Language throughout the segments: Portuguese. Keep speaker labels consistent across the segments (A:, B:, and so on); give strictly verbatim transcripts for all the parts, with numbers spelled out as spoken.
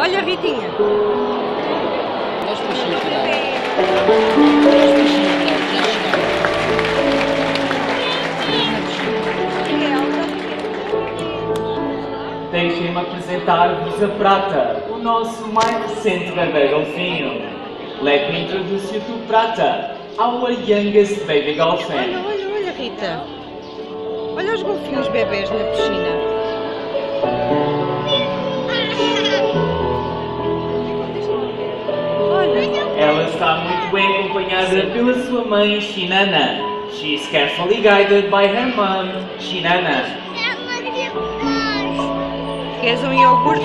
A: Olha, Ritinha.
B: Olha os peixinhos lá. Olha os peixinhos lá, já chegaram.
C: Deixem-me apresentar-vos a Prata, o nosso mais recente bebê golfinho. Let me introduce you to Prata, our youngest baby dolphin.
A: Olha, olha, olha, Rita. Olha os golfinhos bebês na piscina.
C: Ela está muito bem acompanhada pela sua mãe, Shinana. She is carefully guided by her mom, Shinana.
A: Queres um iogurte?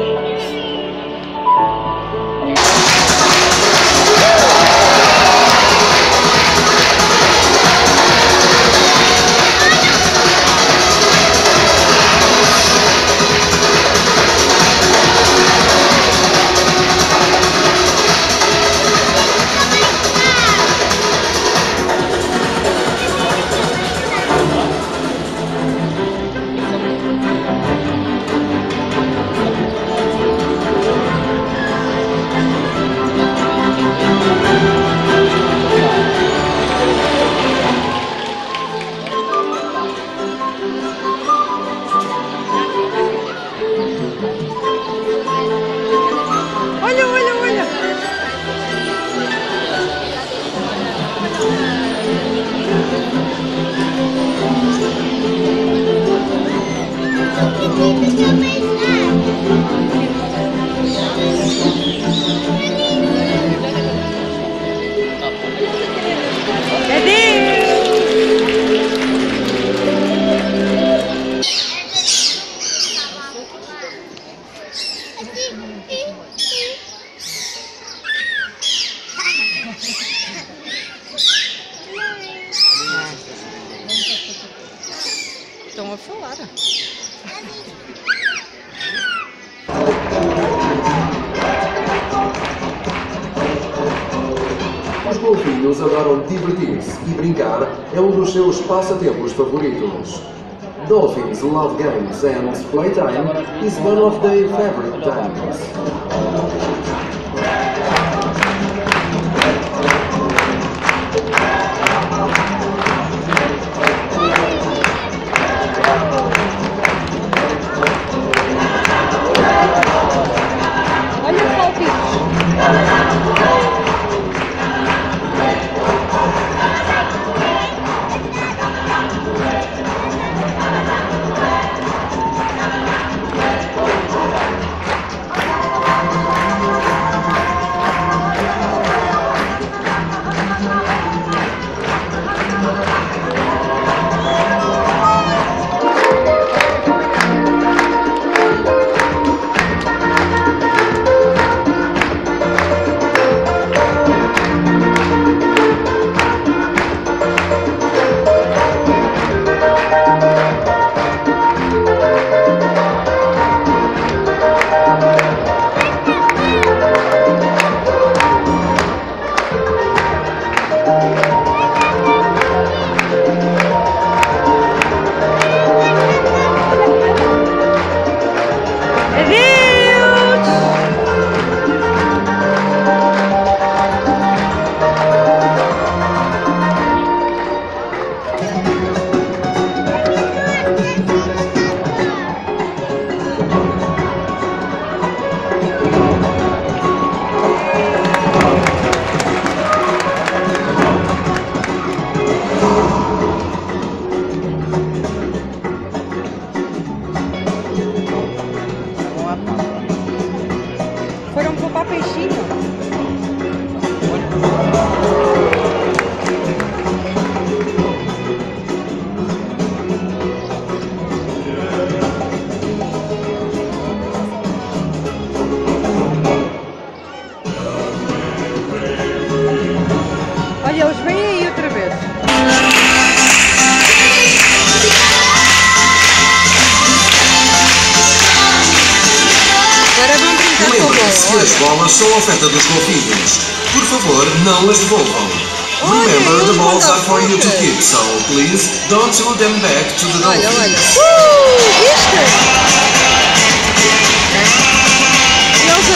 A: Olha, olha, olha. Estão a falar.
D: Os golfinhos adoram divertir-se e brincar é um dos seus passatempos favoritos. Dolphins love games and playtime is one of their favorite times.
A: Olha os palpites. Foram poupar peixinho. Olha, eles vêm aí outra vez. Agora vão brincar com a
D: Lembre-se que as bolas são a oferta dos golfinhos. Por favor, não as devolvam. Remember, the balls are for you to keep, so please don't throw them back to the
A: Olha, olha.
D: dolphins.
A: Uh, viste? Eles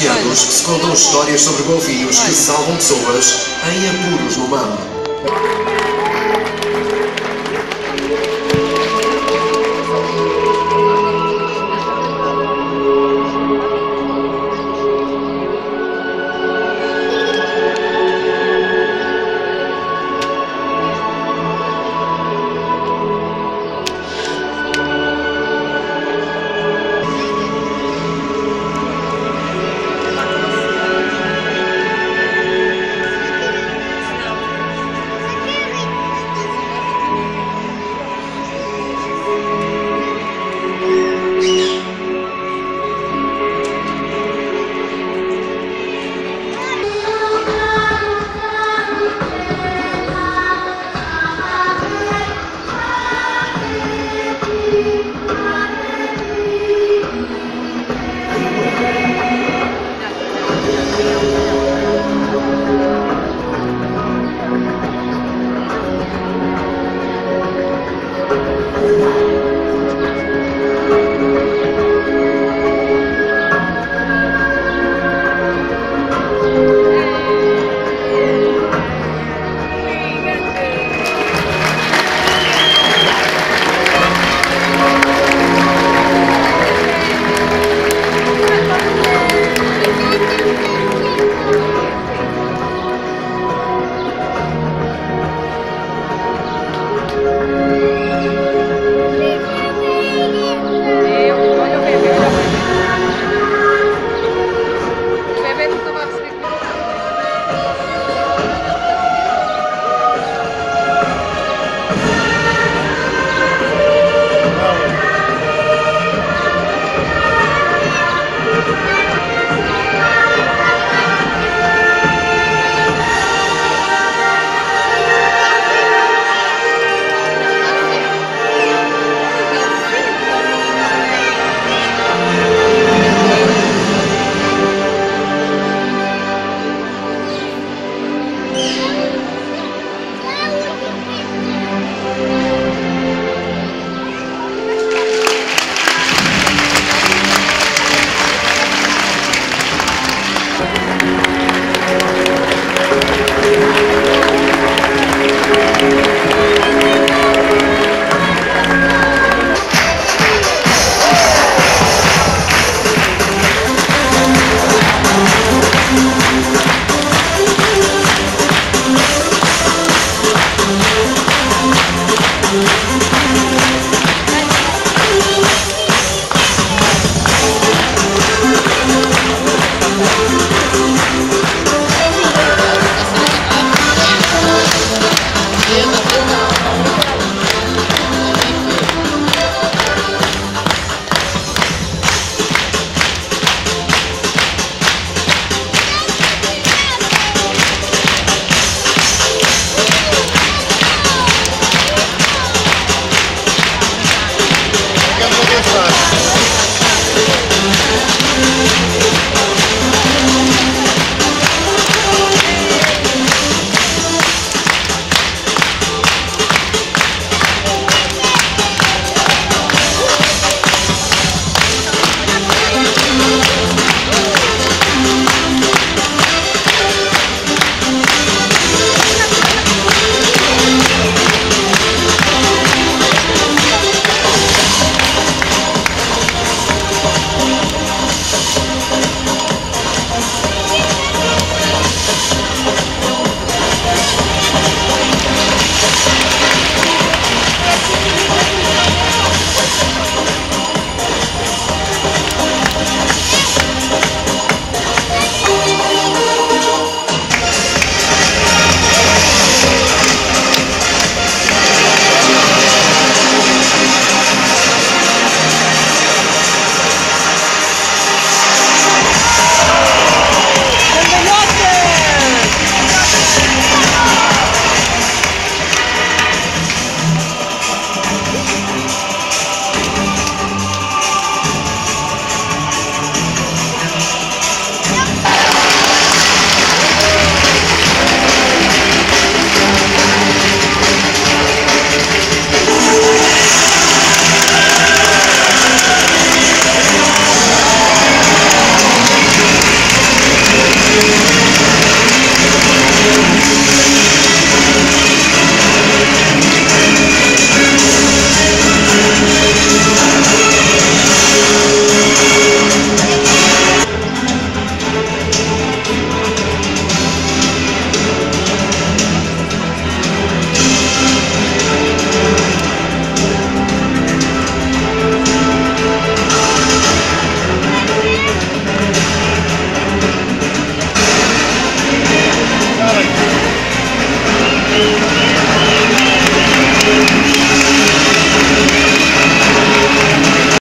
D: vinte anos que se contam histórias sobre golfinhos que salvam pessoas em apuros no mar.
E: Thank you.